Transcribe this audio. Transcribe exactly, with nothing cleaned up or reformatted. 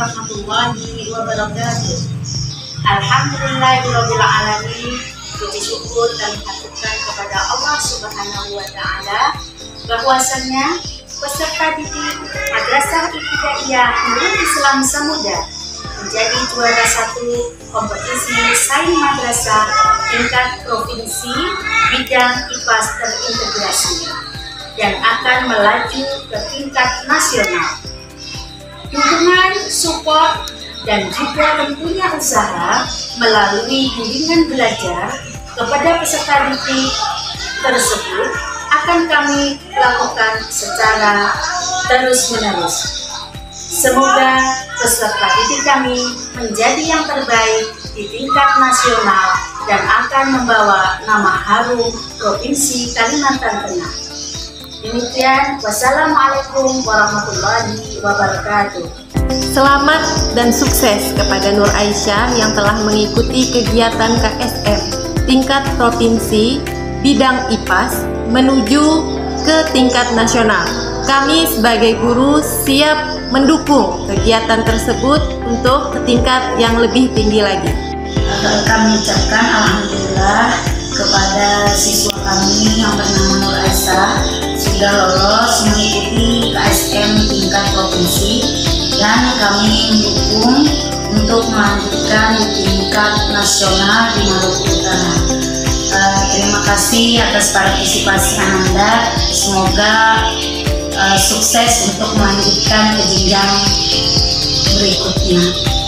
warahmatullahi wabarakatuh. Alhamdulillahirobbilalamin. Puji syukur kami haturkan kepada Allah Subhanahu wa Ta'ala bahwasannya peserta didik Madrasah Ibtidaiyah Nurul Islam Samudra menjadi juara satu kompetisi sains madrasah tingkat provinsi bidang I P A S terintegrasi dan akan melaju ke tingkat nasional. Dukungan, support, dan juga tentunya usaha melalui bimbingan belajar kepada peserta didik tersebut akan kami lakukan secara terus-menerus. Semoga peserta didik kami menjadi yang terbaik di tingkat nasional dan akan membawa nama harum Provinsi Kalimantan Tengah. Demikian, wassalamualaikum warahmatullahi wabarakatuh. Selamat dan sukses kepada Nur Aisyah yang telah mengikuti kegiatan K S M tingkat provinsi bidang I P A S menuju ke tingkat nasional. Kami sebagai guru siap mendukung kegiatan tersebut untuk ke tingkat yang lebih tinggi lagi. Kami ucapkan alhamdulillah kepada siswa kami yang bernama Nur Aisyah sudah lolos mengikuti K S M tingkat provinsi dan kami mendukung untuk melanjutkan di tingkat nasional di Maluku Utara. Uh, terima kasih atas partisipasi Anda. Semoga uh, sukses untuk melanjutkan ke jenjang berikutnya.